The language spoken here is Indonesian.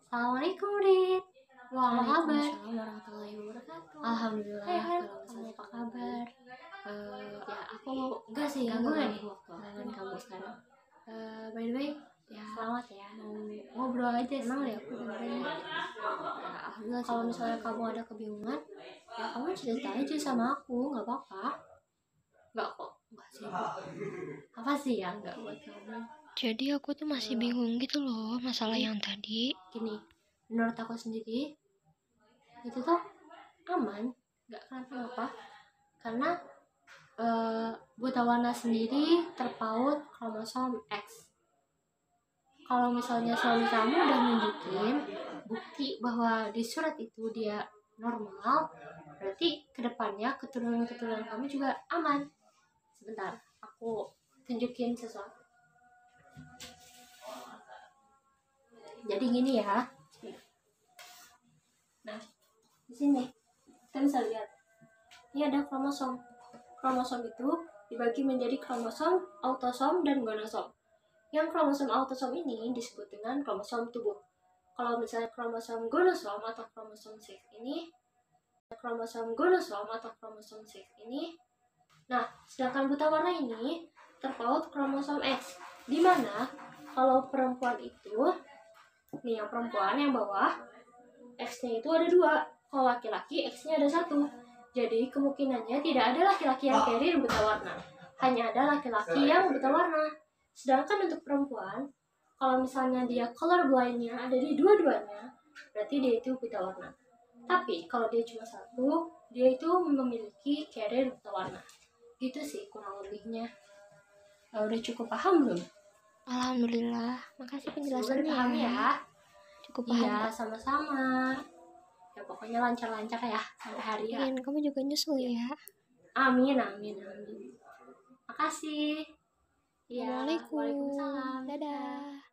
Assalamualaikum, Rin. Apa kabar? Waalaikumsalam warahmatullahi wabarakatuh. Alhamdulillah. Sehat. Kamu apa kabar? Ya aku enggak sih Ganggu ganggu nih waktu dengan kamu sekarang. by the way ya Selamat ya. mau Ngobrol aja sih. emang ya aku dengerin ya alhamdulillah Kalau sih, misalnya kamu ada kebingungan, ya kamu cerita aja sama aku, nggak apa-apa. Nggak kok, nggak sih. Apa sih ya nggak buat kamu? jadi aku tuh masih bingung gitu loh masalah yang tadi. Gini, menurut aku sendiri itu tuh aman, nggak kenapa-napa. Karena buta warna sendiri terpaut kromosom X. Kalau misalnya suami kamu udah nunjukin bukti bahwa di surat itu dia normal, berarti kedepannya keturunan-keturunan kamu juga aman. Sebentar, aku tunjukin sesuatu. Jadi gini ya. Nah, di sini kita bisa lihat. Ini ada kromosom. Kromosom itu dibagi menjadi kromosom, autosom, dan gonosom. Yang kromosom autosom ini disebut dengan kromosom tubuh. Kalau misalnya kromosom gonosom atau kromosom seks ini, nah, sedangkan buta warna ini terpaut kromosom X, di mana kalau perempuan itu, nih yang perempuan yang bawah, X-nya itu ada 2, kalau laki-laki X-nya ada 1. Jadi kemungkinannya tidak ada laki-laki yang carrier buta warna, hanya ada laki-laki yang buta warna. Sedangkan untuk perempuan, kalau misalnya dia colorblind-nya ada di dua-duanya, berarti dia itu buta warna. Tapi kalau dia cuma 1, dia itu memiliki carrier buta warna. Gitu sih kurang lebihnya. Udah cukup paham belum? Alhamdulillah, makasih Semoga penjelasannya dipahami ya. Cukup paham. Iya, sama-sama. Ya pokoknya lancar-lancar ya sampai hari ya. Rin, kamu juga nyusul ya. Amin. Makasih. Iya, Assalamualaikum. waalaikumsalam. Dadah.